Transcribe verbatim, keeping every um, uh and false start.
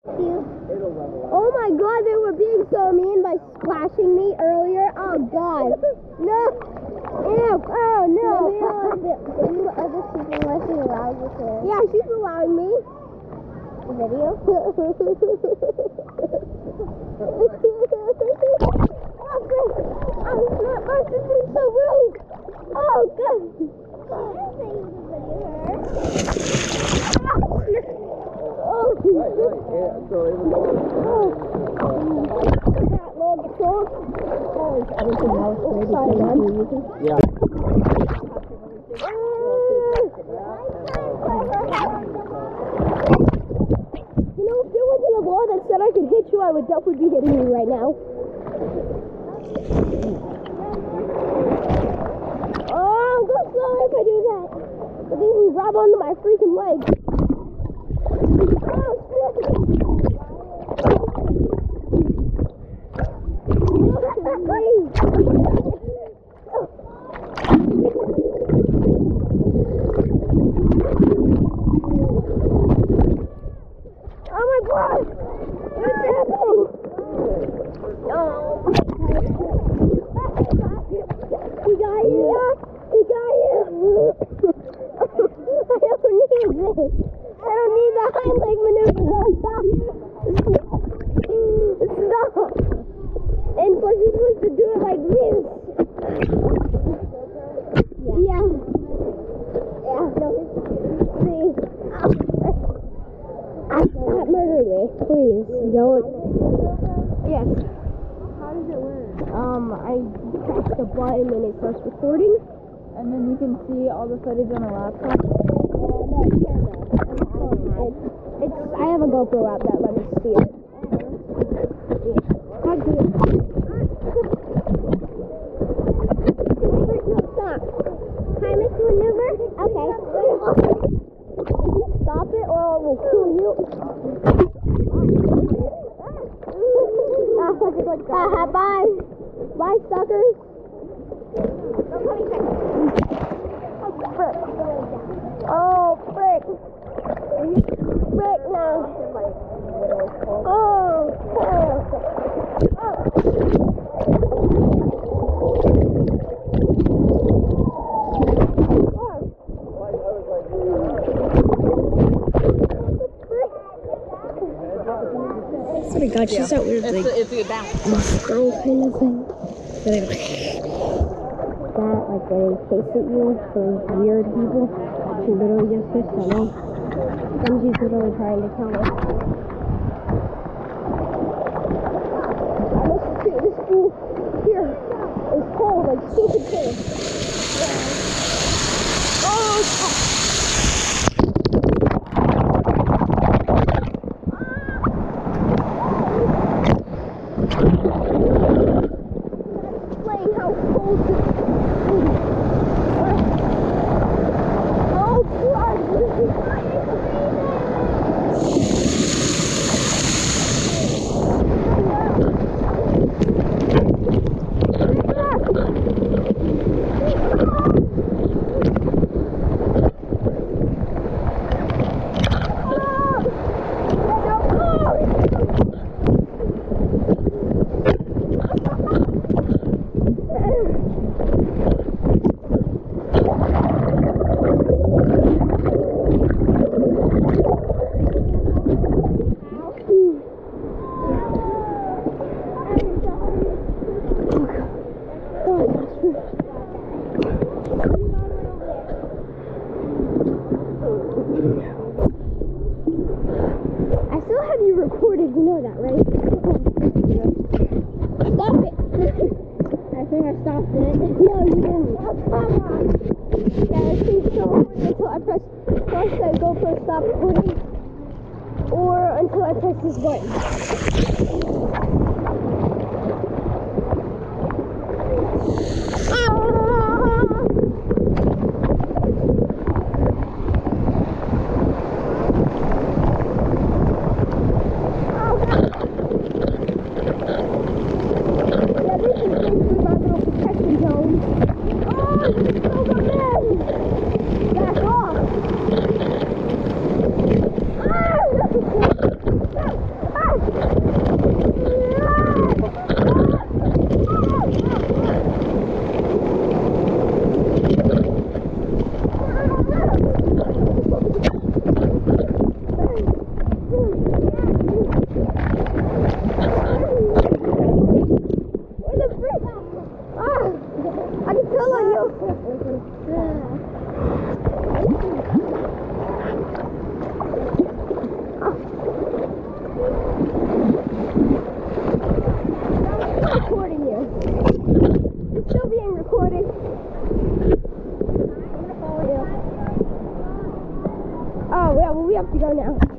Oh my god, they were being so mean by splashing me earlier. Oh god. No. Ew. Oh no. Other people unless you allow you to. Yeah, she's allowing me. Video? Oh, I'm not supposed to be so rude. Oh god. I didn't say you could video her. Oh. Right, right, yeah, so it was Oh. That log truck. Oh, is everything else maybe using? Yeah. You know, if there wasn't a law that said I could hit you, I would definitely be hitting you right now. Oh, go slower if I do that. But then you grab onto my freaking leg. Oh, shit. Oh my god! What's happening? Oh. We got you! We got you! I don't need this! I don't need the hind leg maneuver! Stop! Stop! And plus you're supposed to do it like this! Yeah. Yeah. See? Stop murdering me, please. Don't. Yes. How does it work? Um, I press the button and it starts recording. And then you can see all the footage on the laptop? It's, it's, I have a GoPro app that lets me see it. Yeah. How do it? No, stop. Heimlich maneuver? Okay. Stop it or I will kill you. Haha, bye. Bye, suckers. Oh, frick. Frick now. Oh, oh. Oh my god, she's that weird, like, It's a, it's a good balance. girl kind of thing. That, like, when they chase at you for weird people. She literally just hits someone. And she's literally trying to kill me. I must see this fool here is cold, like stupid cold. Yeah. Oh, it's hot. Tell on you. I'm recording you. You're still being recorded. Oh, yeah, well, we have to go now.